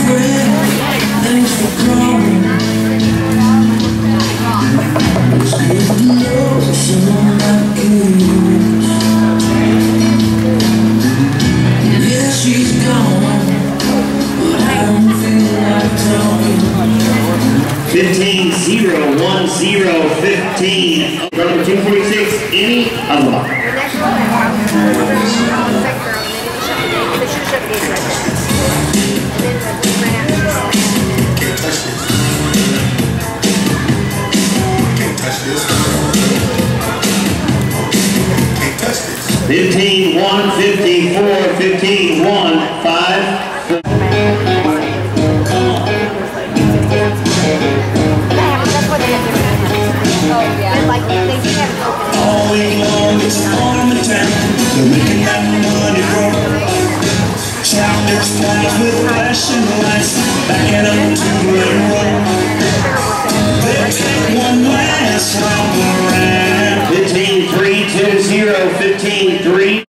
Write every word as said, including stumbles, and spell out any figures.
Thanks for calling. It's good to know someone like you. Yeah, she's gone, but I don't feel like talking. fifteen zero one zero fifteen. Number two forty-six, Annie Avila. Fifteen one fifty-four, fifteen one five. All week long it's on the town, they're making that money grow. Challenge flies with flashing lights, backing up to the road. They take one last round around. Fifteen three two zero, fifteen three.